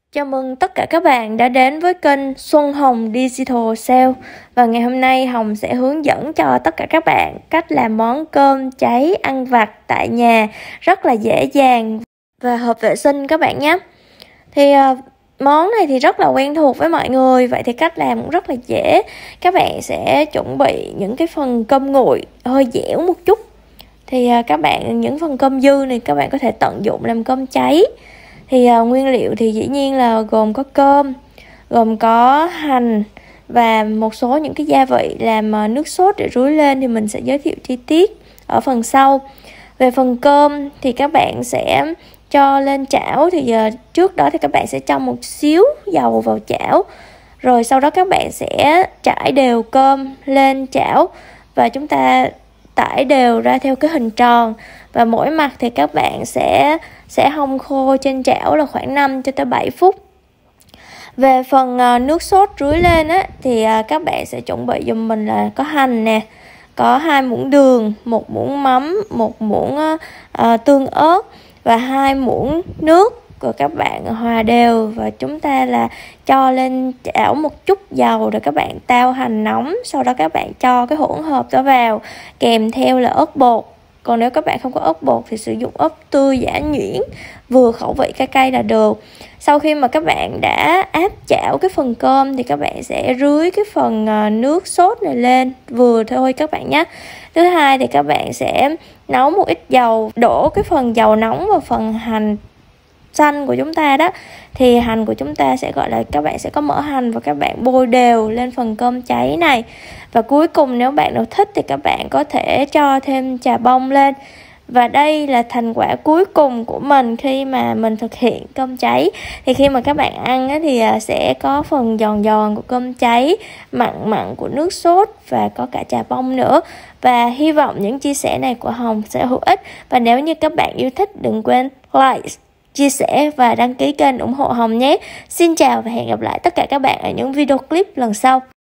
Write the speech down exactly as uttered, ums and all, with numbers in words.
Chào mừng tất cả các bạn đã đến với kênh Xuân Hồng Digital Sale. Và ngày hôm nay Hồng sẽ hướng dẫn cho tất cả các bạn cách làm món cơm cháy ăn vặt tại nhà rất là dễ dàng và hợp vệ sinh các bạn nhé. Thì uh, món này thì rất là quen thuộc với mọi người, vậy thì cách làm cũng rất là dễ. Các bạn sẽ chuẩn bị những cái phần cơm nguội hơi dẻo một chút. Thì uh, các bạn những phần cơm dư này các bạn có thể tận dụng làm cơm cháy. Thì uh, nguyên liệu thì dĩ nhiên là gồm có cơm, gồm có hành và một số những cái gia vị làm uh, nước sốt để rưới lên thì mình sẽ giới thiệu chi tiết ở phần sau. Về phần cơm thì các bạn sẽ cho lên chảo, thì uh, trước đó thì các bạn sẽ cho một xíu dầu vào chảo. Rồi sau đó các bạn sẽ trải đều cơm lên chảo và chúng ta tải đều ra theo cái hình tròn, và mỗi mặt thì các bạn sẽ sẽ hong khô trên chảo là khoảng năm cho tới bảy phút. Về phần uh, nước sốt rưới lên á thì uh, các bạn sẽ chuẩn bị giùm mình là có hành nè, có hai muỗng đường, một muỗng mắm, một muỗng uh, uh, tương ớt và hai muỗng nước. Rồi các bạn hòa đều và chúng ta là cho lên chảo một chút dầu để các bạn tao hành nóng. Sau đó các bạn cho cái hỗn hợp đó vào kèm theo là ớt bột. Còn nếu các bạn không có ớt bột thì sử dụng ớt tươi giã nhuyễn vừa khẩu vị cay cay là được. Sau khi mà các bạn đã áp chảo cái phần cơm thì các bạn sẽ rưới cái phần nước sốt này lên vừa thôi các bạn nhé. Thứ hai thì các bạn sẽ nấu một ít dầu, đổ cái phần dầu nóng vào phần hành xanh của chúng ta đó. Thì hành của chúng ta sẽ gọi là các bạn sẽ có mỡ hành và các bạn bôi đều lên phần cơm cháy này. Và cuối cùng nếu bạn nào thích thì các bạn có thể cho thêm trà bông lên. Và đây là thành quả cuối cùng của mình khi mà mình thực hiện cơm cháy. Thì khi mà các bạn ăn thì sẽ có phần giòn giòn của cơm cháy, mặn mặn của nước sốt và có cả trà bông nữa. Và hy vọng những chia sẻ này của Hồng sẽ hữu ích. Và nếu như các bạn yêu thích đừng quên like, chia sẻ và đăng ký kênh ủng hộ Hồng nhé. Xin chào và hẹn gặp lại tất cả các bạn ở những video clip lần sau.